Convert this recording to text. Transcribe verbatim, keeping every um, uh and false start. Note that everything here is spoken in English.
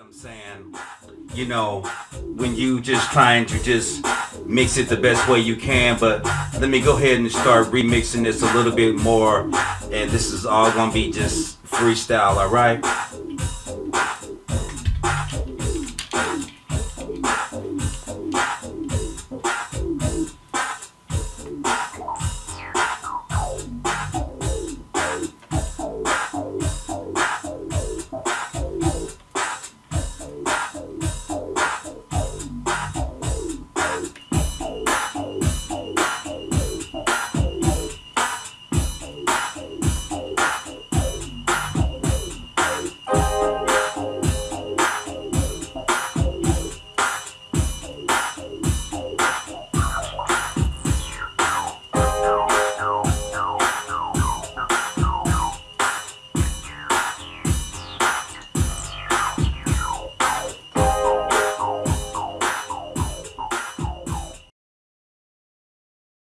I'm saying, you know, when you just trying to just mix it the best way you can. But let me go ahead and start remixing this a little bit more, and this is all gonna be just freestyle, all right?